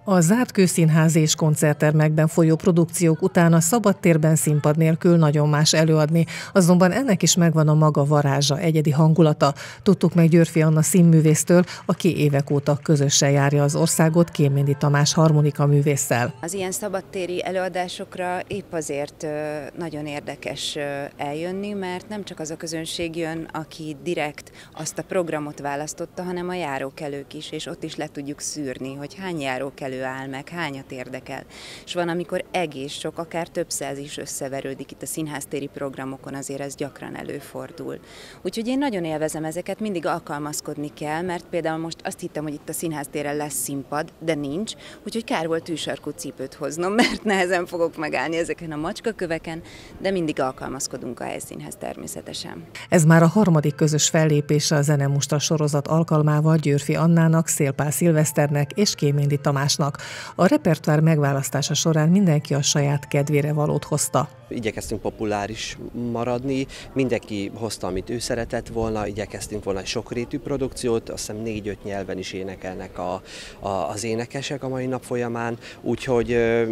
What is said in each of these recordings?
A zárt kőszínházi és koncerttermekben folyó produkciók után a szabadtérben színpad nélkül nagyon más előadni, azonban ennek is megvan a maga varázsa, egyedi hangulata. Tudtuk meg Györffy Anna színművésztől, aki évek óta közösen járja az országot Kéméndi Tamás harmonika művésszel. Az ilyen szabadtéri előadásokra épp azért nagyon érdekes eljönni, mert nem csak az a közönség jön, aki direkt azt a programot választotta, hanem a járókelők is, és ott is le tudjuk szűrni, hogy hány járókelő áll meg, hányat érdekel. És van, amikor egész sok, akár több száz is összeverődik itt a színháztéri programokon, azért ez gyakran előfordul. Úgyhogy én nagyon élvezem ezeket, mindig alkalmazkodni kell, mert például most azt hittem, hogy itt a színháztéren lesz színpad, de nincs, úgyhogy kár volt tűsarkú cipőt hoznom, mert nehezen fogok megállni ezeken a macskaköveken, de mindig alkalmazkodunk a helyszínhez természetesen. Ez már a harmadik közös fellépése a Zenemustra sorozat alkalmával Györffy Annának, Szélpál Szilveszternek és Kéméndi Tamásnak. A repertoár megválasztása során mindenki a saját kedvére valót hozta. Igyekeztünk populáris maradni, mindenki hozta, amit ő szeretett volna, igyekeztünk volna egy sokrétű produkciót, azt hiszem 4-5 nyelven is énekelnek az énekesek a mai nap folyamán, úgyhogy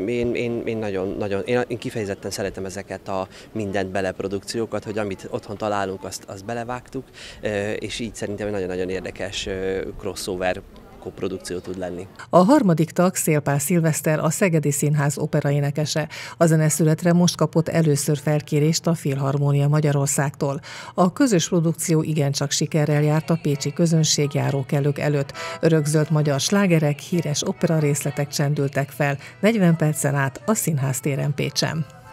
én kifejezetten szeretem ezeket a mindent bele produkciókat, hogy amit otthon találunk, azt belevágtuk, és így szerintem nagyon-nagyon érdekes crossover produkció tud lenni. A harmadik tag, Szélpál Szilveszter, a Szegedi Színház operaénekese. A zeneszületre most kapott először felkérést a Filharmónia Magyarországtól. A közös produkció igencsak sikerrel járt a pécsi közönség járókelők előtt. Örökzöld magyar slágerek, híres opera részletek csendültek fel 40 percen át a Színháztéren Pécsen.